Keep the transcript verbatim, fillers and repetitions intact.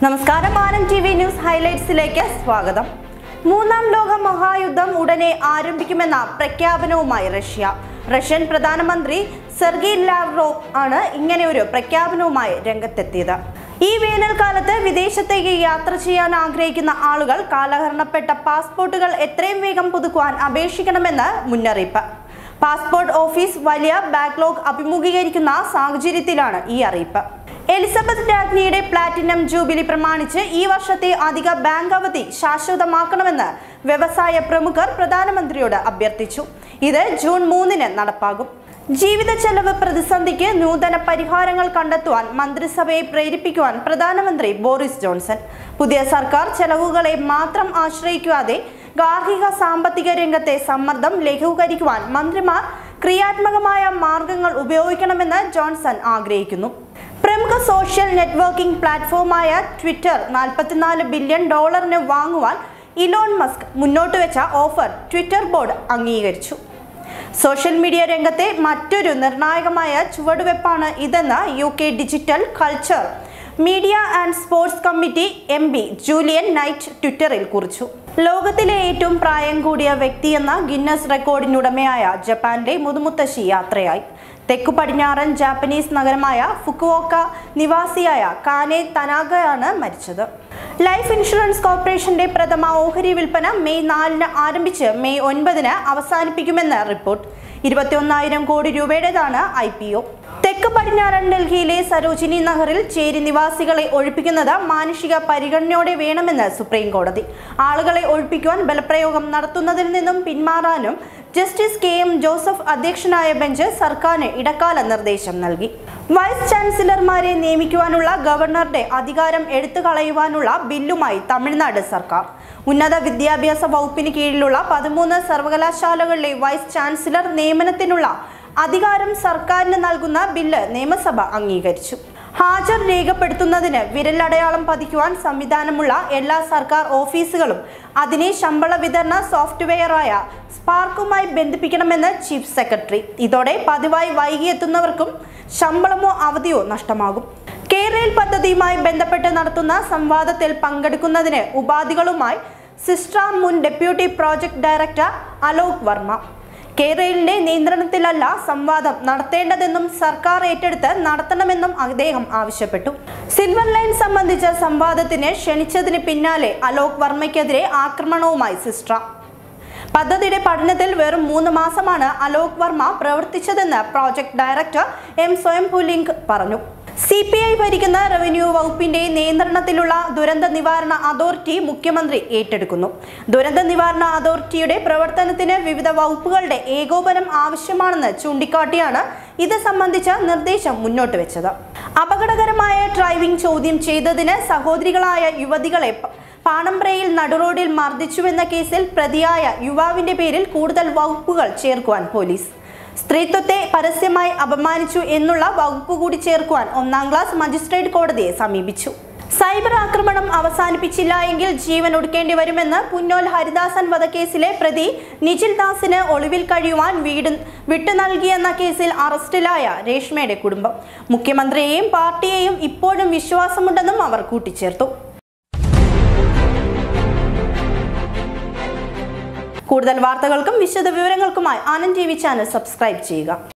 നമസ്കാരം, Anand T V news ഹൈലൈറ്റ്സിലേക്ക് സ്വാഗതം. മൂന്നാം ലോക മഹായുദ്ധം ഉടനെ ആരംഭിക്കുമെന്ന പ്രഖ്യാപനവുമായി റഷ്യ. റഷ്യൻ പ്രധാനമന്ത്രി സെർഗി ലാവ്റോവ് ആണ് ഇങ്ങനെ ഒരു പ്രഖ്യാപനവുമായി രംഗത്തെത്തിയത്. ഈ വേനൽക്കാലത്ത് വിദേശത്തേക്ക് യാത്ര ചെയ്യാൻ ആഗ്രഹിക്കുന്ന ആളുകൾ കാലഹരണപ്പെട്ട പാസ്പോർട്ടുകൾ എത്രയും വേഗം പുതുക്കുവാൻ അപേക്ഷിക്കണമെന്ന് മുന്നറിയിപ്പ്. പാസ്പോർട്ട് ഓഫീസ് വലിയ ബാക്ക്ലോഗ് അഭിമുഖീകരിക്കുന്ന സാഹചര്യത്തിലാണ് ഈ അറിയിപ്പ്. എലിസബത്ത് രാജ്ഞിയുടെ പ്ലാറ്റിനം ജൂബിലി പ്രമാണിച്ച് ഈ വർഷത്തെ അധിക ബാങ്ക് അവധി ശാശ്വതമാക്കണമെന്ന് വ്യവസായ പ്രമുഖർ പ്രധാനമന്ത്രിയോട് അഭ്യർത്ഥിച്ചു. ഇത് ജൂൺ മൂന്നിന് നടപ്പാകും. ജീവിത ചെലവ് പ്രതിസന്ധിക്ക് നൂതന പരിഹാരങ്ങൾ കണ്ടെത്തുവാൻ മന്ത്രിസഭയെ പ്രേരിപ്പിക്കുവാൻ പ്രധാനമന്ത്രി ബോറിസ് ജോൺസൺ. പുതിയ സർക്കാർ ചെലവുകളെ മാത്രം ആശ്രയിക്കാതെ ഗാർഹിക സാമ്പത്തിക രംഗത്തെ സമ്മർദ്ദം ലഘൂകരിക്കുവാൻ മന്ത്രിമാർ ക്രിയാത്മകമായ മാർഗങ്ങൾ ഉപയോഗിക്കണമെന്ന് ജോൺസൺ ആഗ്രഹിക്കുന്നു. പ്രമുഖ സോഷ്യൽ നെറ്റ്വർക്കിംഗ് പ്ലാറ്റ്ഫോമായ ട്വിറ്റർ നാൽപ്പത്തിനാല് ബില്യൺ ഡോളറിന് വാങ്ങുവാൻ ഇലോൺ മസ്ക് മുന്നോട്ട് വെച്ച ഓഫർ ട്വിറ്റർ ബോർഡ് അംഗീകരിച്ചു. സോഷ്യൽ മീഡിയ രംഗത്തെ മറ്റൊരു നിർണായകമായ ചുവടുവെപ്പാണ് ഇതെന്ന് U K digital culture, media and sports committee M P Julian Knight ട്വിറ്ററിൽ കുറിച്ചു. ലോകത്തിലെ ഏറ്റവും പ്രായം കൂടിയ വ്യക്തിയെന്ന ഗിന്നസ് റെക്കോർഡിനുടമയായ ജപ്പാന്റെ മുതുമുത്തശ്ശി യാത്രയായി. തെക്കു പടിഞ്ഞാറൻ ജാപ്പനീസ് നഗരമായ ഫുക്കുവോക്ക നിവാസിയായ കാനെ തനാഗയാണ് മരിച്ചത്. ലൈഫ് ഇൻഷുറൻസ് കോർപ്പറേഷന്റെ പ്രഥമ ഓഹരി വിൽപ്പന മെയ് നാലിന് ആരംഭിച്ച് മെയ് ഒൻപതിന് അവസാനിപ്പിക്കുമെന്ന് റിപ്പോർട്ട്. ഇരുപത്തിയൊന്നായിരം കോടി രൂപയുടേതാണ് ഐ പി ഒ. തെക്ക് പടിഞ്ഞാറൻ ഡൽഹിയിലെ സരോജിനി നഗറിൽ ചേരി നിവാസികളെ ഒഴിപ്പിക്കുന്നത് മാനുഷിക പരിഗണനയോടെ വേണമെന്ന് സുപ്രീം കോടതി. ആളുകളെ ഒഴിപ്പിക്കുവാൻ ബലപ്രയോഗം നടത്തുന്നതിൽ നിന്നും പിന്മാറാനും ജസ്റ്റിസ് കെ എം ജോസഫ് അധ്യക്ഷനായ ബെഞ്ച് സർക്കാരിന് ഇടക്കാല നിർദ്ദേശം നൽകി. വൈസ് ചാൻസലർമാരെ നിയമിക്കുവാനുള്ള ഗവർണറുടെ അധികാരം എടുത്തു കളയുവാനുള്ള ബില്ലുമായി തമിഴ്നാട് സർക്കാർ. ഉന്നത വിദ്യാഭ്യാസ വകുപ്പിന് കീഴിലുള്ള പതിമൂന്ന് സർവകലാശാലകളിലെ വൈസ് ചാൻസലർ നിയമനത്തിനുള്ള അധികാരം സർക്കാരിന് നൽകുന്ന ബില്ല് നിയമസഭ അംഗീകരിച്ചു. ഹാജർ രേഖപ്പെടുത്തുന്നതിന് വിരലടയാളം പതിക്കുവാൻ സംവിധാനമുള്ള എല്ലാ സർക്കാർ ഓഫീസുകളും അതിനെ ശമ്പള വിതരണ സോഫ്റ്റ്വെയറായ സ്പാർക്കുമായി ബന്ധിപ്പിക്കണമെന്ന് ചീഫ് സെക്രട്ടറി. ഇതോടെ പതിവായി വൈകിയെത്തുന്നവർക്കും ശമ്പളമോ അവധിയോ നഷ്ടമാകും. കേരയിൽ പദ്ധതിയുമായി ബന്ധപ്പെട്ട് നടത്തുന്ന സംവാദത്തിൽ പങ്കെടുക്കുന്നതിന് ഉപാധികളുമായി സിസ്ട്ര മുൻ deputy project director Alok Varma. കേരളിന്റെ നിയന്ത്രണത്തിലല്ല സംവാദം നടത്തേണ്ടതെന്നും സർക്കാർ ഏറ്റെടുത്ത് നടത്തണമെന്നും അദ്ദേഹം ആവശ്യപ്പെട്ടു. സിൽവർ ലൈൻ സംബന്ധിച്ച സംവാദത്തിന് ക്ഷണിച്ചതിന് പിന്നാലെ അലോക് വർമ്മയ്ക്കെതിരെ ആക്രമണവുമായി സിസ്ട്ര. പദ്ധതിയുടെ പഠനത്തിൽ വെറും മൂന്ന് മാസമാണ് അലോക് വർമ്മ പ്രവർത്തിച്ചതെന്ന് പ്രോജക്ട് ഡയറക്ടർ എം സ്വയംഭുലിംഗ് പറഞ്ഞു. സി പി ഐ ഭരിക്കുന്ന റവന്യൂ വകുപ്പിന്റെ നിയന്ത്രണത്തിലുള്ള ദുരന്ത നിവാരണ അതോറിറ്റി മുഖ്യമന്ത്രി ഏറ്റെടുക്കുന്നു. ദുരന്ത നിവാരണ അതോറിറ്റിയുടെ പ്രവർത്തനത്തിന് വിവിധ വകുപ്പുകളുടെ ഏകോപനം ആവശ്യമാണെന്ന് ചൂണ്ടിക്കാട്ടിയാണ് ഇത് സംബന്ധിച്ച നിർദ്ദേശം മുന്നോട്ട് വെച്ചത്. അപകടകരമായ ഡ്രൈവിംഗ് ചോദ്യം ചെയ്തതിന് സഹോദരികളായ യുവതികളെ പാണമ്പ്രയിൽ നടുറോഡിൽ മർദ്ദിച്ചുവെന്ന കേസിൽ പ്രതിയായ യുവാവിന്റെ പേരിൽ കൂടുതൽ വകുപ്പുകൾ ചേർക്കുവാൻ പോലീസ്. സ്ത്രീത്വത്തെ പരസ്യമായി അപമാനിച്ചു എന്നുള്ള വകുപ്പ് കൂടി ചേർക്കുവാൻ ഒന്നാം ക്ലാസ് മജിസ്ട്രേറ്റ് കോടതിയെ സമീപിച്ചു. സൈബർ ആക്രമണം അവസാനിപ്പിച്ചില്ല എങ്കിൽ ജീവൻ ഒടുക്കേണ്ടി വരുമെന്ന് പുന്നോൽ ഹരിദാസൻ വധക്കേസിലെ പ്രതി നിജിൽ ദാസിന് ഒളിവിൽ കഴിയുവാൻ വീട് വിട്ടു നൽകിയെന്ന കേസിൽ അറസ്റ്റിലായ രേഷ്മയുടെ കുടുംബം. മുഖ്യമന്ത്രിയെയും പാർട്ടിയെയും ഇപ്പോഴും വിശ്വാസമുണ്ടെന്നും അവർ കൂട്ടിച്ചേർത്തു. കൂടുതൽ വാർത്തകൾക്കും വിശദ വിവരങ്ങൾക്കുമായി Anand T V channel subscribe ചെയ്യുക.